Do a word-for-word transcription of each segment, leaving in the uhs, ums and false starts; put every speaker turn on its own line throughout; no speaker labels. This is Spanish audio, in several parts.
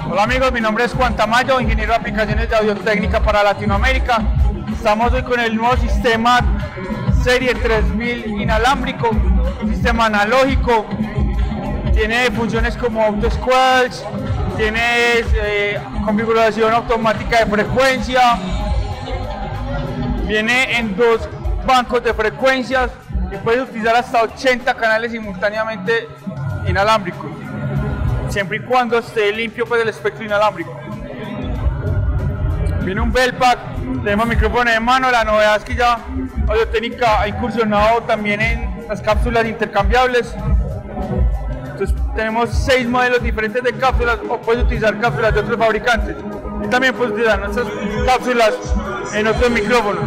Hola amigos, mi nombre es Juan Tamayo, ingeniero de aplicaciones de audiotécnica para Latinoamérica. Estamos hoy con el nuevo sistema Serie tres mil inalámbrico, un sistema analógico. Tiene funciones como auto squelch, tiene eh, configuración automática de frecuencia, viene en dos bancos de frecuencias y puedes utilizar hasta ochenta canales simultáneamente inalámbricos, siempre y cuando esté limpio pues el espectro inalámbrico. Viene un bell pack, tenemos micrófono de mano. La novedad es que ya Audiotécnica ha incursionado también en las cápsulas intercambiables. Entonces tenemos seis modelos diferentes de cápsulas, o puedes utilizar cápsulas de otros fabricantes y también puedes utilizar nuestras cápsulas en otros micrófonos.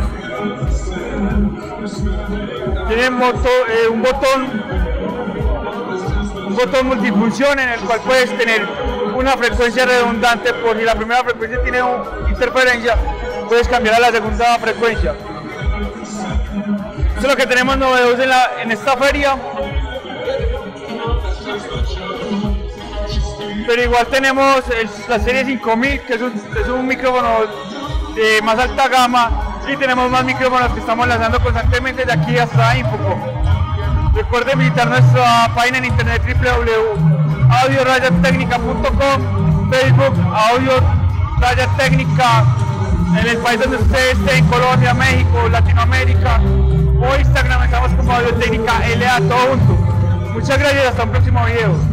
Tiene moto, eh, un botón un botón multifunción en el cual puedes tener una frecuencia redundante. Por si la primera frecuencia tiene una interferencia, puedes cambiar a la segunda frecuencia. Eso es lo que tenemos novedoso en, la, en esta feria. Pero igual tenemos el, la serie cinco mil, que es un, es un micrófono de más alta gama, y tenemos más micrófonos que estamos lanzando constantemente de aquí hasta Infocom. Recuerden visitar nuestra página en internet w w w punto audio raya técnica punto com, Facebook Audio Raya Técnica en el país donde usted esté, en Colombia, México, Latinoamérica, o Instagram, estamos como Audiotécnica L A, todo junto. Muchas gracias y hasta un próximo video.